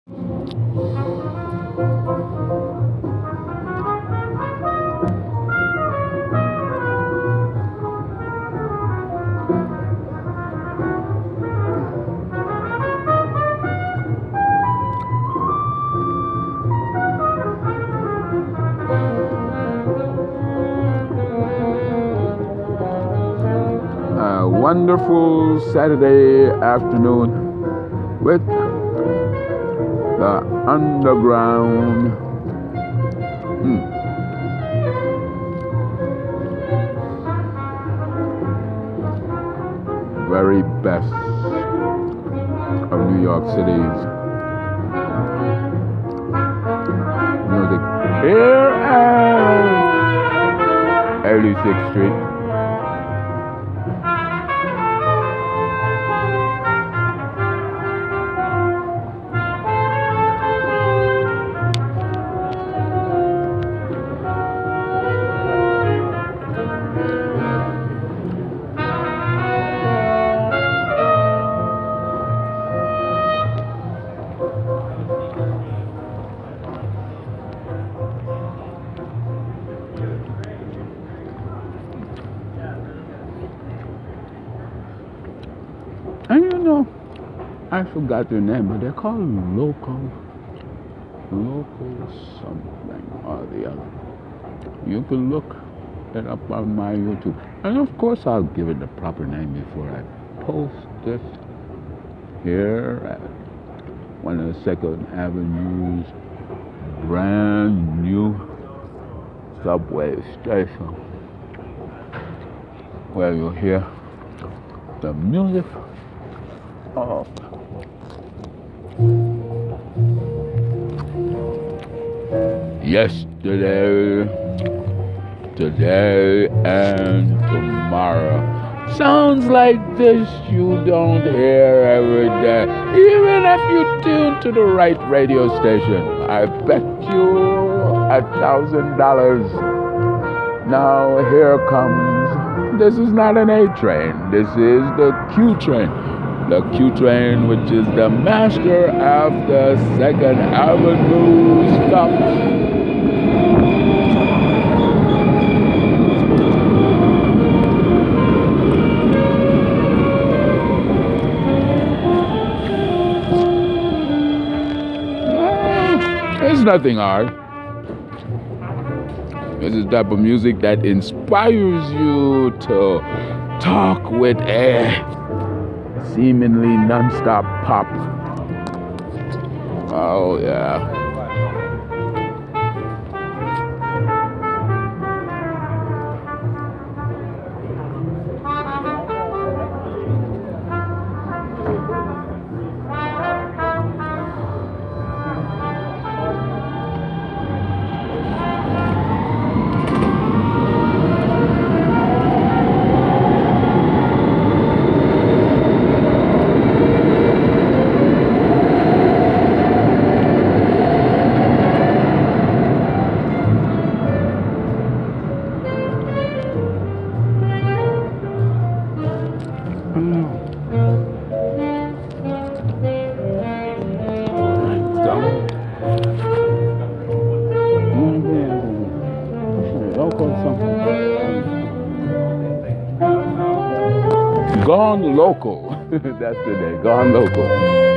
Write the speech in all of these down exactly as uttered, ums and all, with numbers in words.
A wonderful Saturday afternoon with the underground. Hmm. Very best of New York City's music here at eighty-sixth Street. And you know, I forgot their name, but they're called local, local something or the other. You can look it up on my YouTube. And of course, I'll give it the proper name before I post this here at one of the Second Avenue's brand new subway station, where you'll hear the music of yesterday, today, and tomorrow. Sounds like this you don't hear every day, even if you tune to the right radio station. I bet you a thousand dollars. Now here comes, this is not an A train, this is the Q train. The Q train, which is the master of the Second Avenue stops. It's nothing hard. It's the type of music that inspires you to talk with a seemingly non-stop pop. Oh yeah. Gone local. That's the day. Gone local.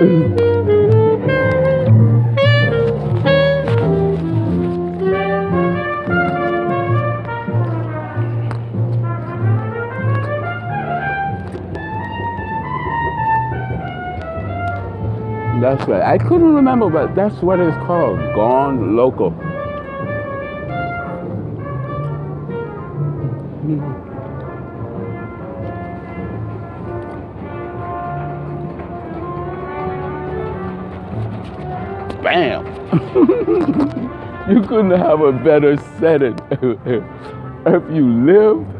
That's right. I couldn't remember, but that's what it's called. Gone local. Bam! You couldn't have a better setting. If you lived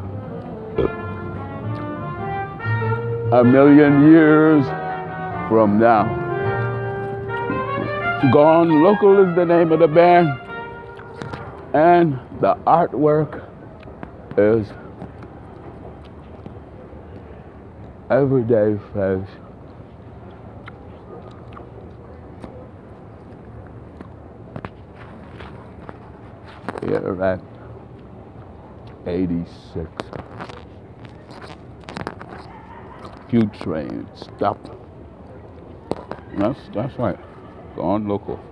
a million years from now. Gone Local is the name of the band, and the artwork is Everyday Face. Here at eighty-six. Few trains stop. That's that's right. Gone local.